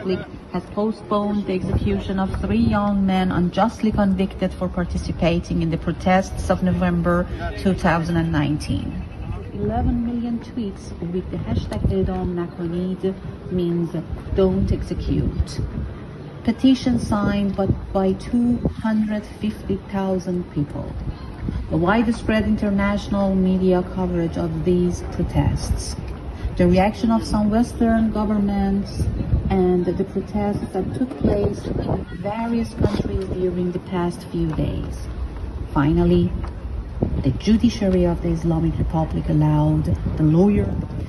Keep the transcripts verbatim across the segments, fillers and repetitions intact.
Republic has postponed the execution of three young men unjustly convicted for participating in the protests of November two thousand nineteen. eleven million tweets with the hashtag اعدام نکنید means don't execute. Petition signed by, by two hundred fifty thousand people. The widespread international media coverage of these protests. The reaction of some Western governments and the protests that took place in various countries during the past few days. Finally, the judiciary of the Islamic Republic allowed the lawyer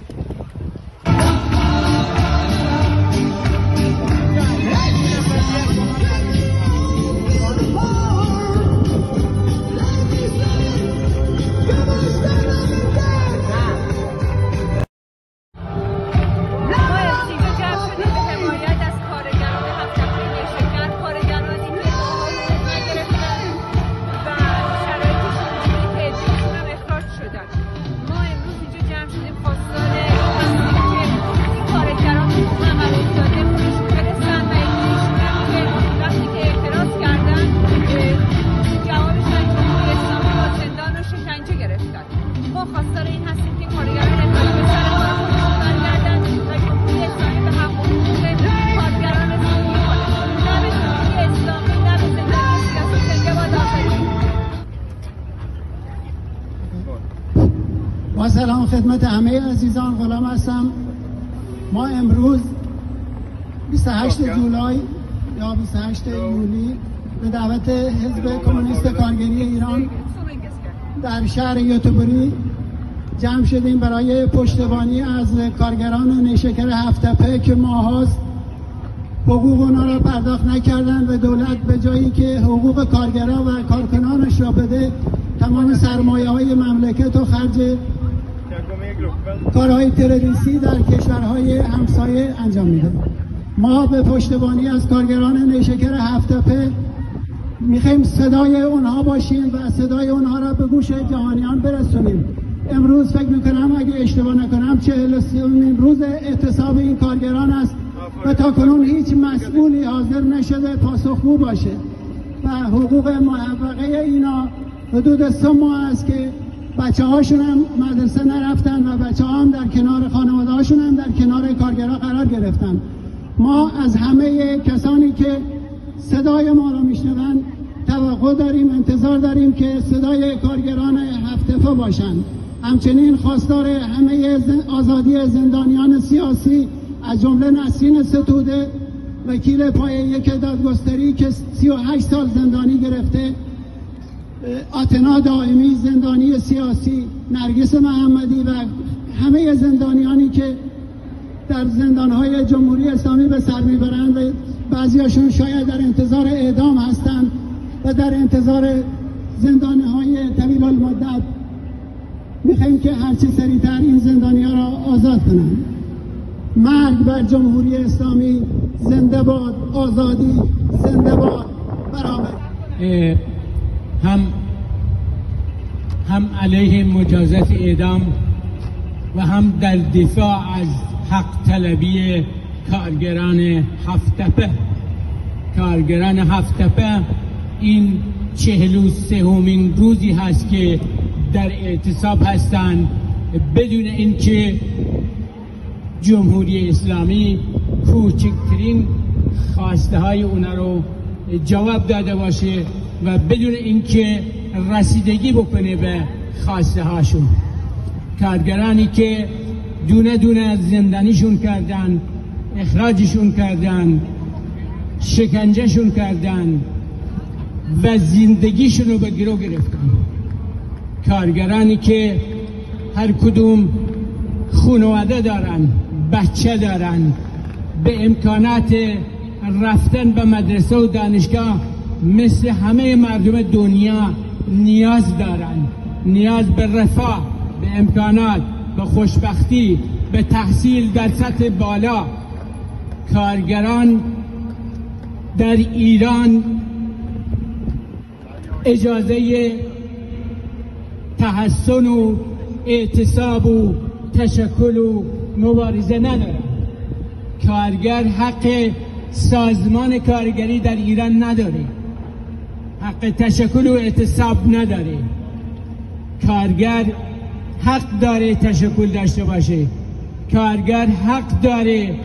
با سلام خدمت همه عزیزان، غلام هستم. ما امروز بیست و هشتم جولای یا بیست و هشتم یولی به دعوت حزب کمونیست کارگری ایران در شهر یوتوبری جمع شدیم برای پشتیبانی از کارگران نیشکر هفت‌تپه که ماهاست حقوق اونا را پرداخت نکردن و دولت به جایی که حقوق کارگران و کارکنانش را بده تمام سرمایه های مملکت و خرج کارهای تروریستی در کشورهای همسایه انجام میده. ما به پشتیبانی از کارگران نیشکر هفت‌تپه میخوایم صدای اونها باشیم و صدای اونها را به گوش جهانیان برسونیم. امروز فکر میکنم اگه اشتباه نکنم چهل و سومین روز اعتصاب این کارگران است و تا کنون هیچ مسئولی حاضر نشده پاسخگو باشه و حقوق محققه اینا حدود سه ماه است که بچه هاشون هم مدرسه نرفتن و بچه ها هم در کنار خانواده هاشون هم در کنار کارگرها قرار گرفتن. ما از همه کسانی که صدای ما را میشنون توقع داریم، انتظار داریم که صدای کارگران هفت‌تپه باشند. همچنین خواستار همه آزادی زندانیان سیاسی از جمله نسرین ستوده وکیل پایه یک دادگستری که سی و هشت سال زندانی گرفته، آتنا دائمی زندانی سیاسی، نرگس محمدی و همه زندانیانی که در زندانهای جمهوری اسلامی به سر میبرند و بعضیاشون شاید در انتظار اعدام هستند و در انتظار زندانهای طویل المدت. میخوایم که هرچی سریعتر این زندانی‌ها را آزاد کنند. مرگ بر جمهوری اسلامی، زنده باد آزادی، زنده باد برابری. هم هم علیه مجازات اعدام و هم در دفاع از حق طلبی کارگران هفت‌تپه. کارگران هفت‌تپه این چهل و سومین روزی هست که در اعتصاب هستند بدون اینکه جمهوری اسلامی کوچکترین خواسته های اونا رو جواب داده باشه و بدون اینکه رسیدگی بکنه به خواسته هاشون. کارگرانی که دونه دونه از زندانیشون کردن، اخراجشون کردن، شکنجهشون کردن و زندگیشون رو به گرو گرفتن. کارگرانی که هر کدوم خانواده دارن، بچه دارن، به امکانات رفتن به مدرسه و دانشگاه مثل همه مردم دنیا نیاز دارن. نیاز به رفاه، به امکانات، به خوشبختی، به تحصیل در سطح بالا. کارگران در ایران اجازه تحسن و اعتصاب و تشکل و مبارزه ندارن. کارگر حق سازمان کارگری در ایران نداره، حق تشکل و اعتصاب نداره. کارگر حق داره تشکل داشته باشه، کارگر حق داره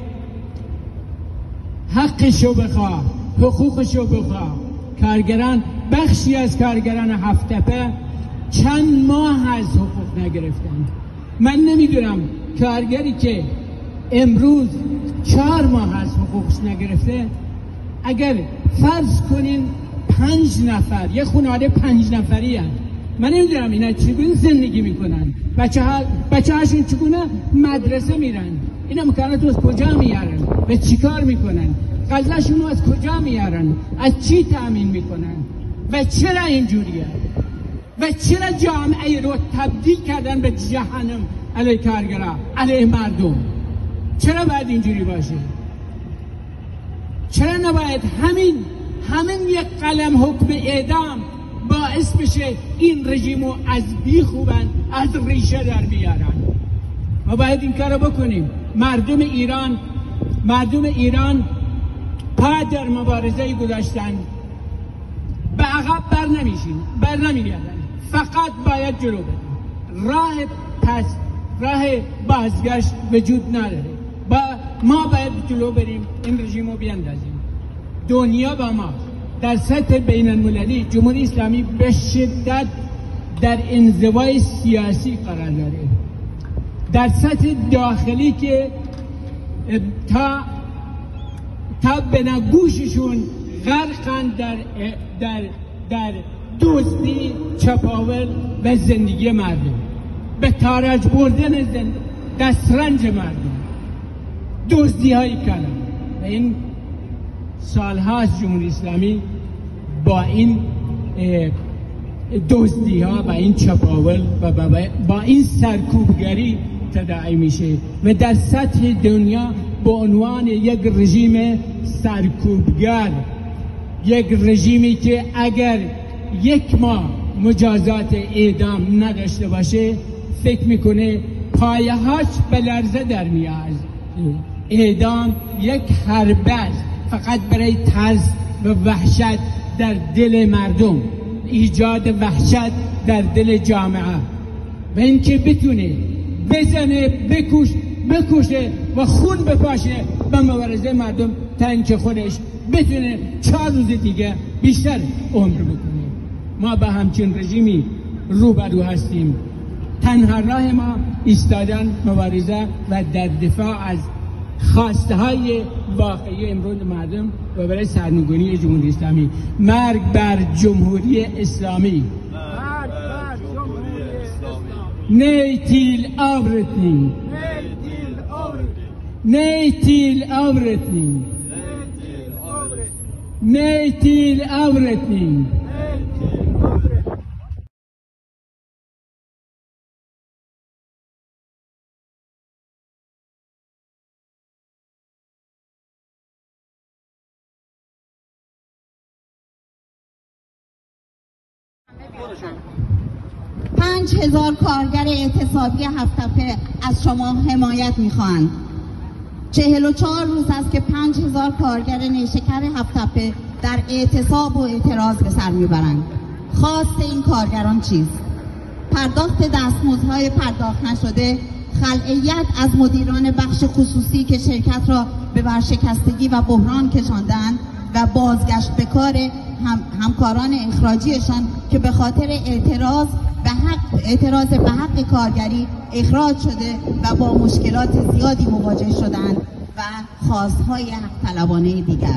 حقشو بخواه، حقوقشو بخواه. کارگران، بخشی از کارگران هفت تپه چند ماه از حقوق نگرفتند. من نمیدونم کارگری که امروز چهار ماه از حقوقش نگرفته، اگر فرض کنین پنج نفر، یه خانواده پنج نفری هست، من نمیدونم اینا چگونه زندگی میکنن، بچه ها بچه هاشون چگونه مدرسه میرن، اینا امکانات از کجا میارن و چیکار میکنن، غذاشون از کجا میارن، از چی تامین میکنن و چرا اینجوریه و چرا جامعه رو تبدیل کردن به جهنم علیه کارگرها، علیه مردم؟ چرا باید اینجوری باشه؟ چرا نباید همین همین یک قلم حکم اعدام باعث بشه این رژیمو از بی خوبن، از ریشه در بیارن؟ ما باید این کارو بکنیم. مردم ایران مردم ایران پا در مبارزه گذاشتن، به عقب بر نمیشین بر نمیگردن، فقط باید جلو برن. راه پس راه بازگشت وجود نداره. با ما باید جلو بریم، این رژیمو بیاندازیم. دنیا با ما در سطح بین المللی جمهوری اسلامی به شدت در انزوای سیاسی قرار داره. در سطح داخلی که تا تا بنگوششون غرقن در در در دزدی، چپاول و زندگی مردم، به تاراج بردن دسترنج مردم، دزدی های کلان. و این سالهاست جمهوری اسلامی با این دزدی ها، با این چپاول و با این سرکوبگری تداعی میشه و در سطح دنیا به عنوان یک رژیم سرکوبگر، یک رژیمی که اگر یک ماه مجازات اعدام نداشته باشه فکر میکنه پایه هاش به لرزه در میاد. اعدام یک حربه است فقط برای ترس و وحشت در دل مردم، ایجاد وحشت در دل جامعه و اینکه بتونه بزنه، بکش بکشه و خون بپاشه به مبارزه مردم تا اینکه خودش بتونه چهار روز دیگه بیشتر عمر بکنه. ما با همچین رژیمی روبرو هستیم. تنها راه ما ایستادن، مبارزه و در دفاع از خواسته های واقعی امروز مردم و برای سرنگونی جمهوری اسلامی. مرگ بر جمهوری اسلامی. مرگ بر جمهوری اسلامی. Nej till avrättning. Nej till avrättning. Nej till avrättning. Nej till avrättning. پنج هزار کارگر اعتصابی هفت تپه از شما حمایت میخواهند. چهل و چهار روز است که پنج هزار کارگر نیشکر هفت تپه در اعتصاب و اعتراض به سر میبرند. خواست این کارگران چیست؟ پرداخت دستمزدهای پرداخت نشده، خلعیت از مدیران بخش خصوصی که شرکت را به ورشکستگی و بحران کشاندند و بازگشت به کار هم، همکاران اخراجیشان که به خاطر اعتراض به حق اعتراض به حق کارگری اخراج شده و با مشکلات زیادی مواجه شدند و خواستهای حق طلبانه دیگر.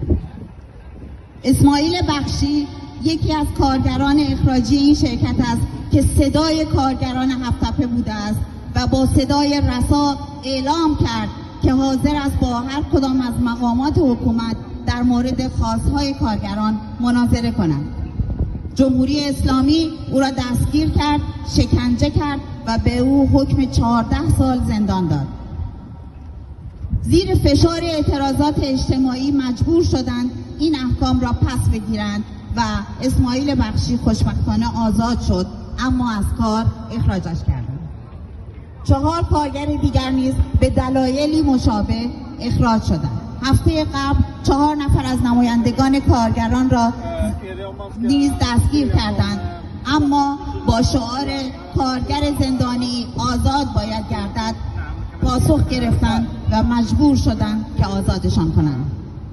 اسماعیل بخشی یکی از کارگران اخراجی این شرکت است که صدای کارگران هفت تپه بوده است و با صدای رسا اعلام کرد که حاضر است با هر کدام از مقامات حکومت در مورد خواستهای کارگران مناظره کنند. جمهوری اسلامی او را دستگیر کرد، شکنجه کرد و به او حکم چهارده سال زندان داد. زیر فشار اعتراضات اجتماعی مجبور شدند این احکام را پس بگیرند و اسماعیل بخشی خوشبختانه آزاد شد، اما از کار اخراجش کردند. چهار کارگر دیگر نیز به دلایلی مشابه اخراج شدند. هفته قبل چهار نفر از نمایندگان کارگران را نیز دستگیر کردند، اما با شعار کارگر زندانی آزاد باید گردد پاسخ گرفتند و مجبور شدند که آزادشان کنند.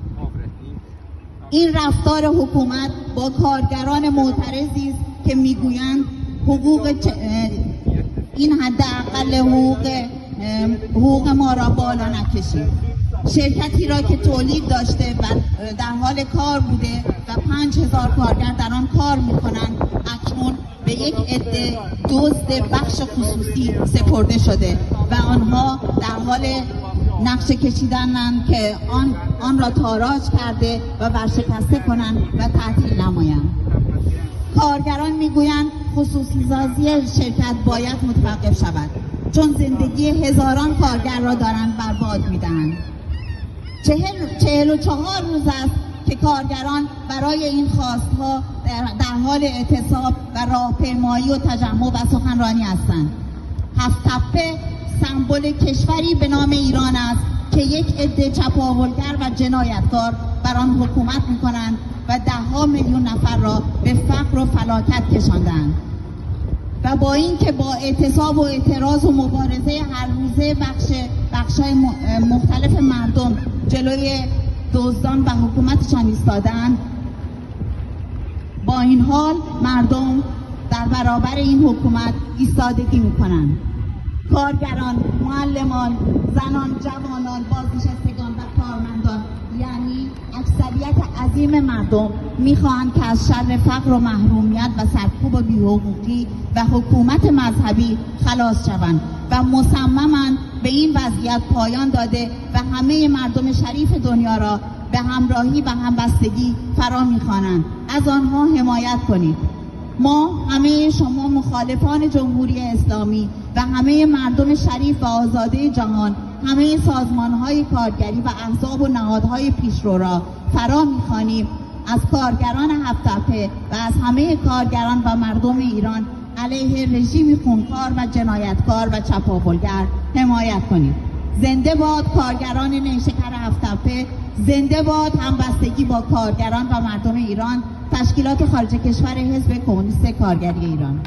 این رفتار حکومت با کارگران معترضی است که میگویند حقوق این حداقل حقوق حقوق ما را بالا نکشید. شرکتی را که تولید داشته و در حال کار بوده و پنج هزار کارگر در آن کار میکنند، اکنون به یک عده دزد بخش خصوصی سپرده شده و آنها در حال نقشه کشیدنند که آن آن را تاراج کرده و ورشکسته کنند و تعطیل نمایند. کارگران میگویند خصوصی سازی شرکت باید متوقف شود، چون زندگی هزاران کارگر را دارند برباد میدهند. چهل, چهل و چهار روز است که کارگران برای این خواستها در حال اعتصاب و راهپیمایی و تجمع و سخنرانی هستند. هفت تپه سمبل کشوری به نام ایران است که یک عده چپاولگر و جنایتکار بر آن حکومت می‌کنند و ده‌ها میلیون نفر را به فقر و فلاکت کشاندند. و با اینکه با اعتصاب و اعتراض و مبارزه هر روزه بخش بخش‌های مختلف مردم جلوی دزدان و حکومتشان ایستادند، با این حال مردم در برابر این حکومت ایستادگی میکنند. کارگران، معلمان، زنان، جوانان، بازنشستگان و کارمندان، یعنی اکثریت عظیم مردم میخواهند که از شر فقر و محرومیت و سرکوب و بی‌حقوقی و حکومت مذهبی خلاص شوند و مصممند به این وضعیت پایان داده و همه مردم شریف دنیا را به همراهی و همبستگی فرا میخوانند. از آنها حمایت کنید. ما همه شما مخالفان جمهوری اسلامی و همه مردم شریف و آزاده جهان، همه سازمان‌های کارگری و احزاب و نهادهای پیشرو را فرا می‌خوانیم از کارگران هفت تپه و از همه کارگران و مردم ایران علیه رژیم خونخوار و جنایتکار و چپاولگر حمایت کنید. زنده باد کارگران نیشکر هفت تپه، زنده باد همبستگی با کارگران و مردم ایران. تشکیلات خارج کشور حزب کمونیست کارگری ایران.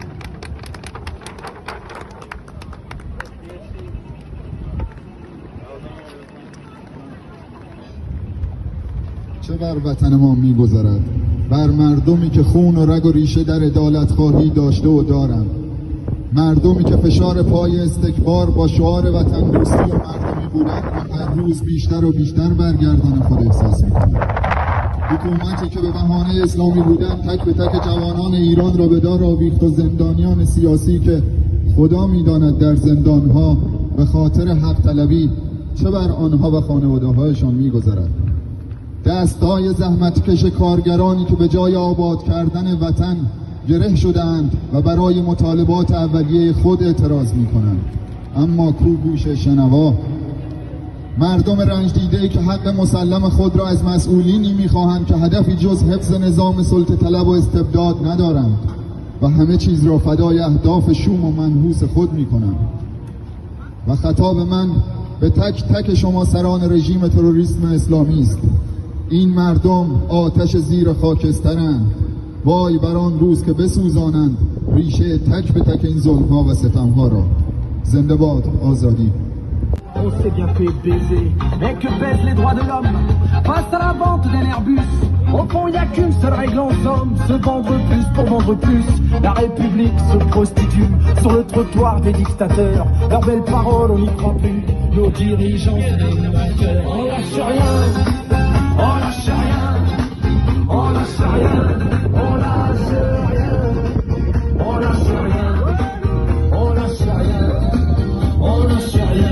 چه بر وطن ما می‌گذرد، بر مردمی که خون و رگ و ریشه در عدالت‌خواهی داشته و دارند، مردمی که فشار پای استکبار با شعار وطن دوستی و مردمی بودن هر روز بیشتر و بیشتر برگردان خود احساس می‌کنند. حکومتی که به بهانه اسلامی بودن تک به تک جوانان ایران را به دار آویخت و زندانیان سیاسی که خدا می‌داند در زندان‌ها به خاطر حق طلبی چه بر آنها و خانواده‌هایشان می‌گذرد. دستای زحمتکش کارگرانی که به جای آباد کردن وطن گره شدند و برای مطالبات اولیه خود اعتراض می‌کنند، اما کو گوش شنوا؟ مردم رنج دیده‌ای که حق مسلم خود را از مسئولینی می‌خواهند که هدفی جز حفظ نظام سلطه طلب و استبداد ندارند و همه چیز را فدای اهداف شوم و منحوس خود می‌کنند. و خطاب من به تک تک شما سران رژیم تروریسم اسلامی است. این مردم آتش زیر خاکسترند. وای بر آن روز که بسوزانند ریشه تک به تک این ظلم‌ها و ستم‌ها را. زنده باد آزادی. On s'est bien fait baiser, mais que pèsent les droits de l'homme face à la vente d'un Airbus. Au fond, il n'y a qu'une seule règle en somme, se vendre plus pour vendre plus. La République se prostitue sur le trottoir des dictateurs. Leurs belles paroles, on n'y croit plus. Nos dirigeants, c'est des amateurs. On lâche rien, on lâche rien, on lâche rien, on lâche rien, on lâche rien, on lâche rien, on lâche rien.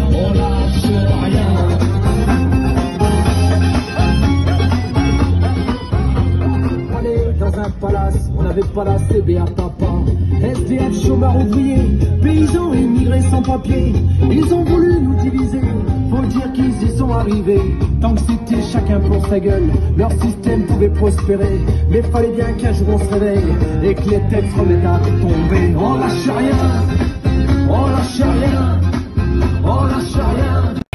Palace, on n'avait pas la C B à papa. S D F, chômeurs ouvriers, paysans et immigrés sans papier. Ils ont voulu nous diviser, faut dire qu'ils y sont arrivés. Tant que c'était chacun pour sa gueule, leur système pouvait prospérer. Mais fallait bien qu'un jour on se réveille et que les têtes se remettent à tomber. On lâche rien, on lâche rien, on lâche rien.